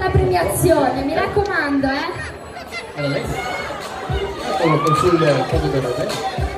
la premiazione, mi raccomando, Allora, lei? Sul podio della